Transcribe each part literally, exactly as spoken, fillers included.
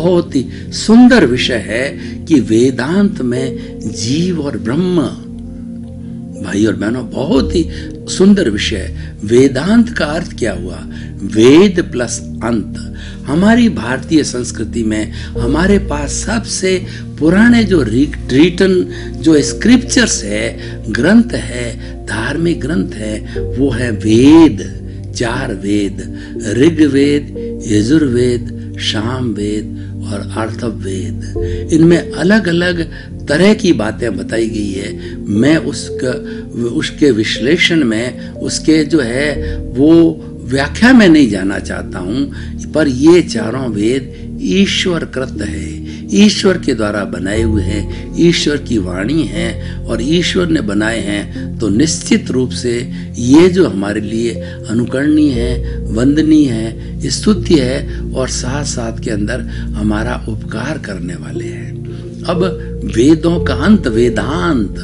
बहुत ही सुंदर विषय है कि वेदांत में जीव और ब्रह्म, भाई और बहनों, बहुत ही सुंदर विषय है। वेदांत का अर्थ क्या हुआ? वेद प्लस अंत। हमारी भारतीय संस्कृति में हमारे पास सबसे पुराने जो रिटन जो स्क्रिप्चर्स है, ग्रंथ है, धार्मिक ग्रंथ है, वो है वेद। चार वेद, ऋग्वेद, यजुर्वेद, सामवेद और अथर्ववेद। इनमें अलग अलग तरह की बातें बताई गई है। मैं उसका उसके विश्लेषण में, उसके जो है वो व्याख्या में नहीं जाना चाहता हूँ, पर ये चारों वेद ईश्वर कृत है, ईश्वर के द्वारा बनाए हुए हैं, ईश्वर की वाणी है और ईश्वर ने बनाए हैं। तो निश्चित रूप से ये जो हमारे लिए अनुकरणीय है, वंदनीय है, स्तुत्य है और साथ साथ के अंदर हमारा उपकार करने वाले हैं। अब वेदों का अंत वेदांत,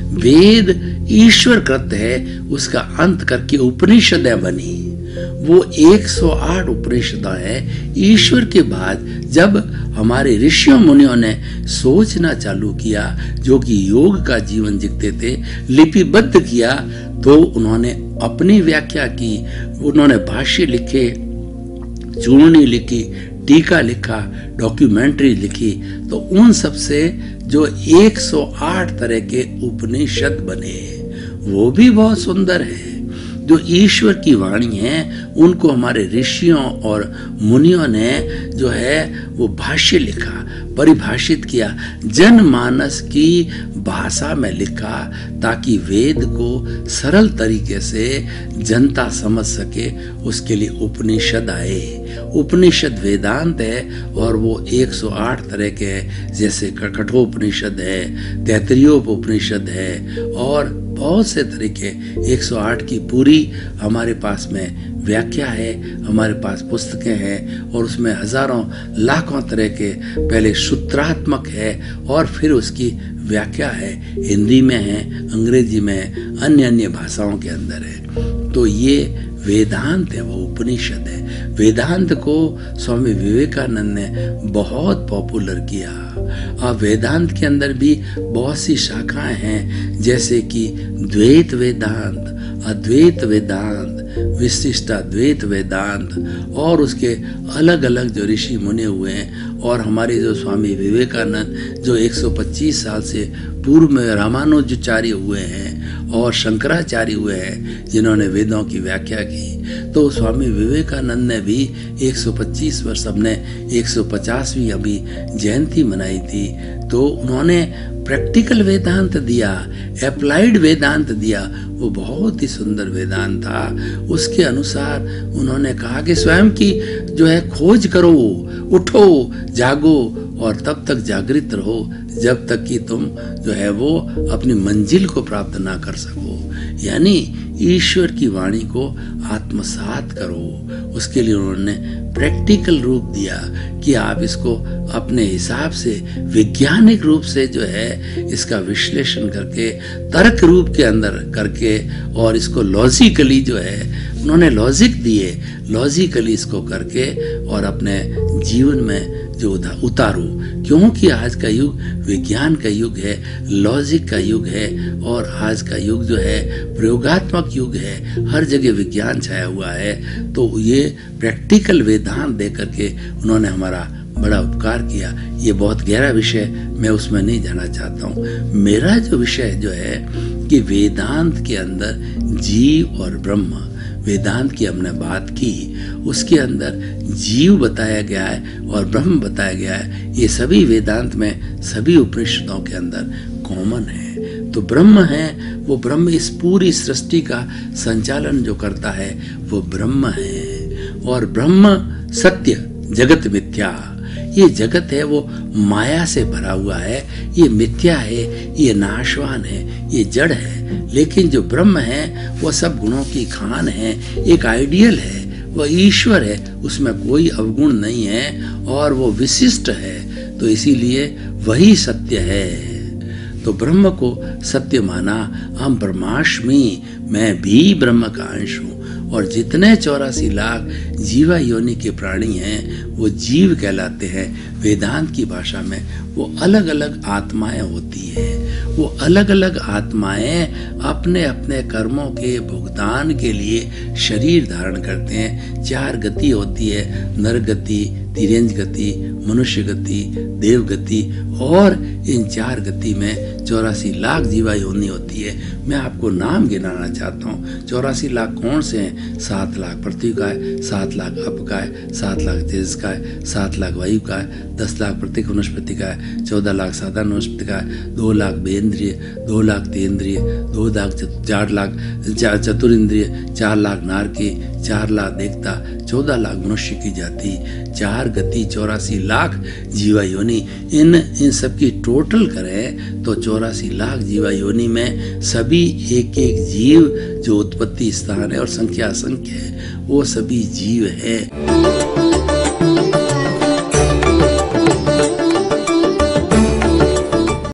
वेद ईश्वर कृत है, उसका अंत करके उपनिषदें बनी। वो एक सौ आठ उपनिषद है। ईश्वर के बाद जब हमारे ऋषियों मुनियों ने सोचना चालू किया, जो कि योग का जीवन जीते थे, लिपिबद्ध किया, तो उन्होंने अपनी व्याख्या की, उन्होंने भाष्य लिखे, चूर्णी लिखी, टीका लिखा, डॉक्यूमेंट्री लिखी। तो उन सब से जो एक सौ आठ तरह के उपनिषद बने, वो भी बहुत सुंदर है। जो ईश्वर की वाणी है, उनको हमारे ऋषियों और मुनियों ने जो है वो भाष्य लिखा, परिभाषित किया, जनमानस की भाषा में लिखा, ताकि वेद को सरल तरीके से जनता समझ सके। उसके लिए उपनिषद आए। उपनिषद वेदांत है और वो एक सौ आठ तरह के हैं, जैसे कठोपनिषद है, तैत्तिरीयोपनिषद है और बहुत से तरीके। एक सौ आठ की पूरी हमारे पास में व्याख्या है, हमारे पास पुस्तकें हैं और उसमें हजारों लाखों तरह के पहले सूत्रात्मक है और फिर उसकी व्याख्या है, हिंदी में है, अंग्रेजी में है, अन्य अन्य भाषाओं के अंदर है। तो ये वेदांत है, वो उपनिषद है। वेदांत को स्वामी विवेकानंद ने बहुत पॉपुलर किया। अब वेदांत के अंदर भी बहुत सी शाखाएं हैं, जैसे कि द्वैत वेदांत, अद्वैत वेदांत, विशिष्टाद्वैत वेदांत और उसके अलग अलग जो ऋषि मुनि हुए हैं। और हमारे जो स्वामी विवेकानंद जो एक सौ पच्चीस साल से पूर्व में रामानुजाचार्य हुए हैं और शंकराचार्य हुए हैं, जिन्होंने वेदों की व्याख्या की। तो स्वामी विवेकानंद ने भी एक सौ पच्चीस वर्ष, हमने एक सौ पचासवीं अभी जयंती मनाई थी, तो उन्होंने प्रैक्टिकल वेदांत दिया, अप्लाइड वेदांत दिया। वो बहुत ही सुंदर वेदांत था। उसके अनुसार उन्होंने कहा कि स्वयं की जो है खोज करो, उठो, जागो और तब तक जागृत रहो जब तक कि तुम जो है वो अपनी मंजिल को प्राप्त ना कर सको। यानी ईश्वर की वाणी को आत्मसात करो। उसके लिए उन्होंने प्रैक्टिकल रूप दिया कि आप इसको अपने हिसाब से वैज्ञानिक रूप से जो है इसका विश्लेषण करके, तर्क रूप के अंदर करके, और इसको लॉजिकली जो है उन्होंने लॉजिक दिए, लॉजिकली इसको करके और अपने जीवन में जो उतारो। क्योंकि आज का युग विज्ञान का युग है, लॉजिक का युग है और आज का युग जो है प्रयोगात्मक युग है, हर जगह विज्ञान छाया हुआ है। तो ये प्रैक्टिकल वेदांत दे करके उन्होंने हमारा बड़ा उपकार किया। ये बहुत गहरा विषय, मैं उसमें नहीं जाना चाहता हूँ। मेरा जो विषय जो है कि वेदांत के अंदर जीव और ब्रह्म, वेदांत की हमने बात की, उसके अंदर जीव बताया गया है और ब्रह्म बताया गया है। ये सभी वेदांत में, सभी उपनिषदों के अंदर कॉमन है। तो ब्रह्म है, वो ब्रह्म इस पूरी सृष्टि का संचालन जो करता है वो ब्रह्म है। और ब्रह्म सत्य, जगत मिथ्या। ये जगत है वो माया से भरा हुआ है, ये मिथ्या है, ये नाशवान है, ये जड़ है। लेकिन जो ब्रह्म है वो सब गुणों की खान है, एक आइडियल है, वो ईश्वर है, उसमें कोई अवगुण नहीं है और वो विशिष्ट है। तो इसीलिए वही सत्य है। तो ब्रह्म को सत्य माना। हम ब्रह्मास्मि, मैं भी ब्रह्म का अंश हूँ। और जितने चौरासी लाख जीवा योनि के प्राणी हैं वो जीव कहलाते हैं। वेदांत की भाषा में वो अलग अलग आत्माएं होती है। वो अलग अलग आत्माएं अपने अपने कर्मों के भुगतान के लिए शरीर धारण करते हैं। चार गति होती है, नर गति, तिर्यंज गति, मनुष्य गति, देव गति, और इन चार गति में चौरासी लाख जीवा योनि होती है। मैं आपको नाम गिनाना चाहता हूँ। चौरासी लाख कौन से हैं? सात लाख पृथ्वी का है, सात लाख अप का है, सात लाख तेज का है, सात लाख वायु का है, दस लाख प्रत्येक वनस्पति का है, चौदह लाख साधारण वनस्पति का है, दो लाख बेन्द्रिय, दो लाख तेन्द्रिय, दो लाख चार लाख चतुरिंद्रिय, चार लाख नार के, चार लाख देखता, चौदह लाख मनुष्य की जाति, चार गति, चौरासी लाख जीवा योनि। इन इन सब की टोटल करें तो चौरासी लाख जीवा योनि में सभी एक एक जीव जो उत्पत्ति स्थान है और संख्या असंख्य है, वो सभी जीव है।